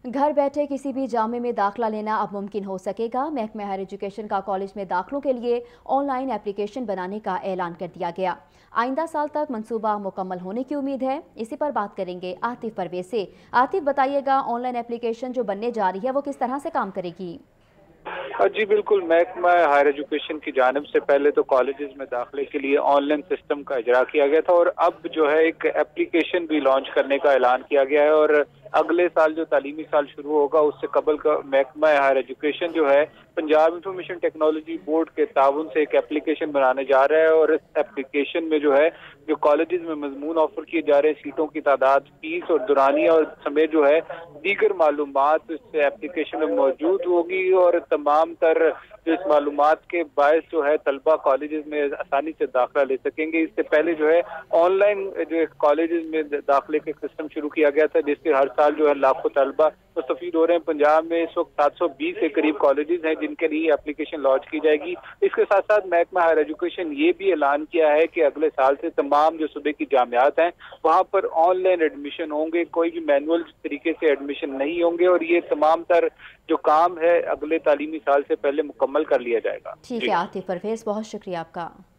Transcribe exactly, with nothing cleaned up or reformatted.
घर बैठे किसी भी जामे में दाखिला लेना अब मुमकिन हो सकेगा। महकमा हायर एजुकेशन का कॉलेज में दाखिलों के लिए ऑनलाइन एप्लीकेशन बनाने का ऐलान कर दिया गया। आइंदा साल तक मंसूबा मुकम्मल होने की उम्मीद है। इसी पर बात करेंगे आतिफ परवेज से। आतिफ, बताइएगा, ऑनलाइन एप्लीकेशन जो बनने जा रही है वो किस तरह से काम करेगी? जी बिल्कुल, महकमा हायर एजुकेशन की जानिब से पहले तो कॉलेजेस में दाखिले के लिए ऑनलाइन सिस्टम का इजरा किया गया था और अब जो है एक एप्लीकेशन भी लॉन्च करने का ऐलान किया गया है। और अगले साल जो तालीमी साल शुरू होगा उससे कबल का महकमा हायर एजुकेशन जो है पंजाब इंफॉर्मेशन टेक्नोलॉजी बोर्ड के ताउन से एक एप्लीकेशन बनाने जा रहा है। और इस एप्लीकेशन में जो है जो कॉलेजेस में मजमून ऑफर किए जा रहे हैं, सीटों की तादाद, फीस और दुरानिया और समेत जो है दीगर मालूमात इस एप्लीकेशन में मौजूद होगी। और तमाम तर जो इस मालूमात के बायस जो है तलबा कॉलेजेस में आसानी से दाखिला ले सकेंगे। इससे पहले जो है ऑनलाइन जो कॉलेजेस में दाखिले का सिस्टम शुरू किया गया था, जिससे हर साल जो है लाखों तलबा मुस्तफीद हो रहे हैं। पंजाब में इस वक्त सात सौ बीस के करीब कॉलेजेस हैं जिनके लिए एप्लीकेशन लॉन्च की जाएगी। इसके साथ साथ महकमा हायर एजुकेशन ये भी ऐलान किया है कि अगले साल से तमाम जो सूबे की जामियात हैं वहाँ पर ऑनलाइन एडमिशन होंगे, कोई भी मैनुअल तरीके से एडमिशन नहीं होंगे और ये तमाम तर जो काम है अगले तालीमी साल से पहले मुकम्मल कर लिया जाएगा। ठीक है आतिफ परवेज, बहुत शुक्रिया आपका।